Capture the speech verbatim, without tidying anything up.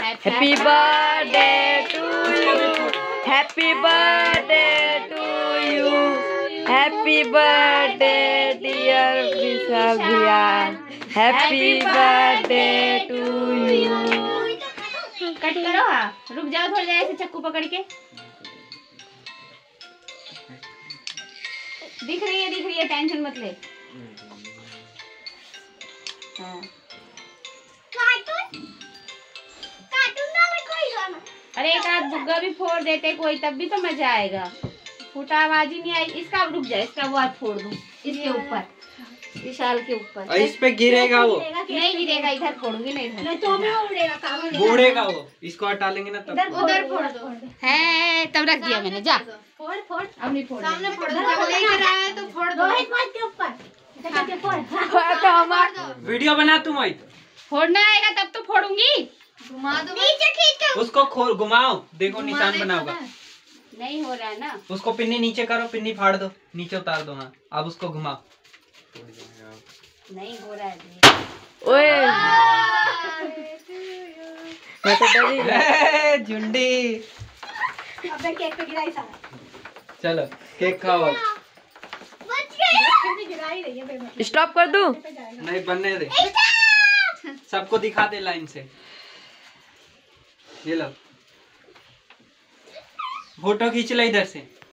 Happy birthday to you, happy birthday to you, happy birthday dear Vishal भैया, happy birthday to you. Cut करो। हाँ रुक जाओ थोड़ी देर, ऐसे चक्कू पकड़ के। दिख रही है दिख रही है, टेंशन मत ले। हाँ। अरे एक आध बुग्गा भी फोड़ देते कोई, तब भी तो मजा आएगा। फूटा आवाज ही नहीं आई। इसका रुक जाए, इसका वो आज फोड़ दूं इसके ऊपर, विशाल के ऊपर। इस पे गिरेगा वो, नहीं गिरेगा, इधर फोड़ूंगी ना, इधर तो भी उड़ेगा, उड़ेगा वो। इसको हटा लेंगे ना तब। उधर फोड़ दो। है तब रख दिया मैंने। जा फोड़ फोड़, अब नहीं फोड़, सामने फोड़ दो। जब लेके रहा है तो फोड़ दो। रोहित मत के ऊपर जाके फोड़। वीडियो बना तुम आई, फोड़ना आएगा तब तो फोड़ूंगी। घुमा दो, नीचे खींचो उसको खोल घुमाओ, देखो निशान बनाओगा। नहीं हो रहा है ना। उसको पिन्नी नीचे करो, पिन्नी फाड़ दो, नीचे उतार दो। हाँ अब उसको घुमाओ। नहीं हो रहा है। ओए मैं तो डरी। झुंडी अबे केक पे गिराई सारा। चलो केक खाओ। बच गया, गिरा ही रही है बेमतलब। स्टॉप कर दूं? नहीं बनने दे, सबको दिखा दे लाइन से। ये लो फोटो खींच लो इधर से।